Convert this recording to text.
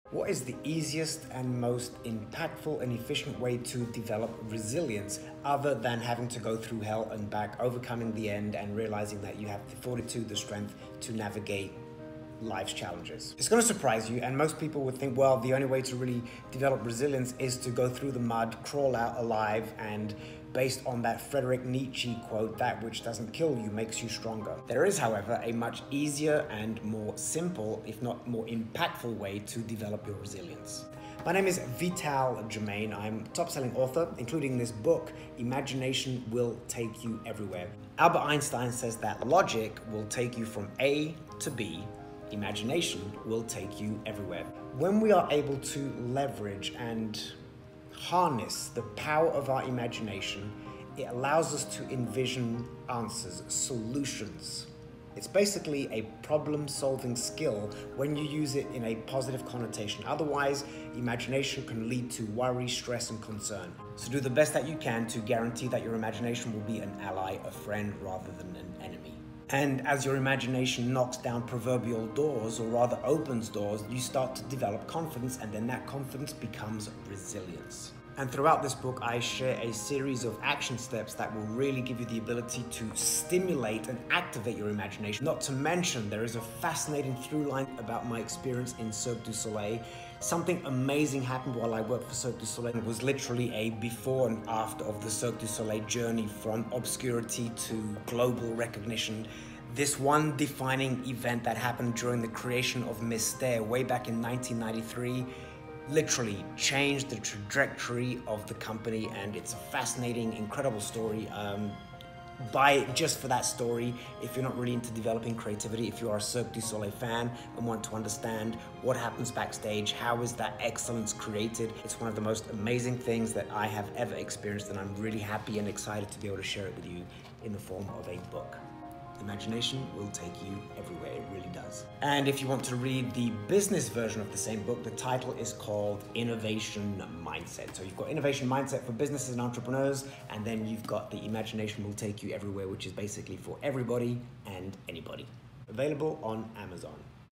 What is the easiest and most impactful and efficient way to develop resilience other than having to go through hell and back, overcoming the end and realizing that you have the fortitude, the strength to navigate life's challenges? It's going to surprise you, and most people would think, well, the only way to really develop resilience is to go through the mud, crawl out alive, and based on that Friedrich Nietzsche quote, that which doesn't kill you makes you stronger. There is, however, a much easier and more simple, if not more impactful way to develop your resilience. My name is Vital Germain. I'm a top-selling author, including this book, Imagination Will Take You Everywhere. Albert Einstein says that logic will take you from A to B. Imagination will take you everywhere. When we are able to leverage and harness the power of our imagination, it allows us to envision answers, solutions. It's basically a problem-solving skill when you use it in a positive connotation. Otherwise, imagination can lead to worry, stress, and concern. So do the best that you can to guarantee that your imagination will be an ally, a friend, rather than an enemy. And as your imagination knocks down proverbial doors, or rather opens doors, you start to develop confidence, and then that confidence becomes resilience. And throughout this book, I share a series of action steps that will really give you the ability to stimulate and activate your imagination. Not to mention, there is a fascinating through line about my experience in Cirque du Soleil. Something amazing happened while I worked for Cirque du Soleil. It was literally a before and after of the Cirque du Soleil journey from obscurity to global recognition. This one defining event that happened during the creation of Mystère way back in 1993 literally changed the trajectory of the company, and it's a fascinating, incredible story. Buy it just for that story. If you're not really into developing creativity, if you are a Cirque du Soleil fan and want to understand what happens backstage, how is that excellence created, it's one of the most amazing things that I have ever experienced, and I'm really happy and excited to be able to share it with you in the form of a book. Imagination will take you everywhere, it really does. And if you want to read the business version of the same book, the title is called Innovation Mindset. So you've got Innovation Mindset for businesses and entrepreneurs, and then you've got the Imagination Will Take You Everywhere, which is basically for everybody and anybody. Available on Amazon.